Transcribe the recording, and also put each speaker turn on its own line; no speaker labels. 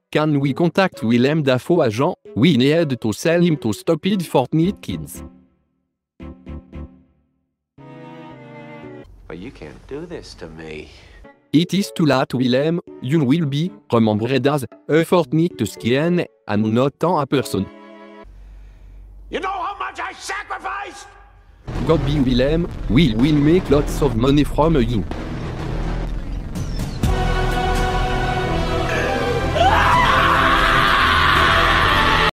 Can we contact Willem Dafoe agent? We need to sell him to stupid Fortnite kids.
But you can't do this to me.
It is too late, Willem. You will be remembered as a Fortnite skin and not a person.
You know how much I sacrificed?
God be Willem, we will make lots of money from you.